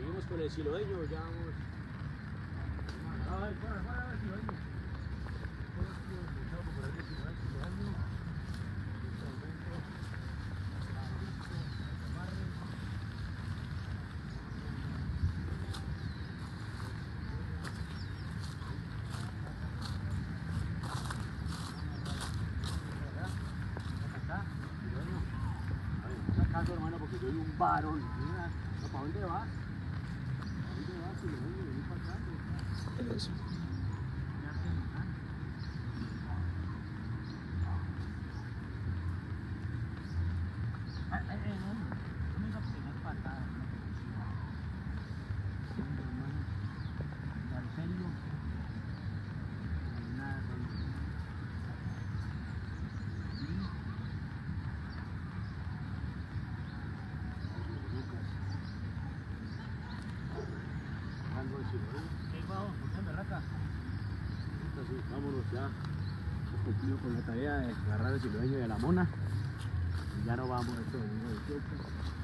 Seguimos con el siloeño, ya vamos. A ver, fuera el siloeño. Hermano, porque soy un varón. Mira, ¿para dónde vas? ¿Para dónde vas? Si lo voy a venir para acá. Eso. No me iba a pegar patadas. ¿En serio? Nada, vámonos ya. Hemos cumplido con la tarea de agarrar el siloeño de la mona. Y ya no vamos a esto de 18.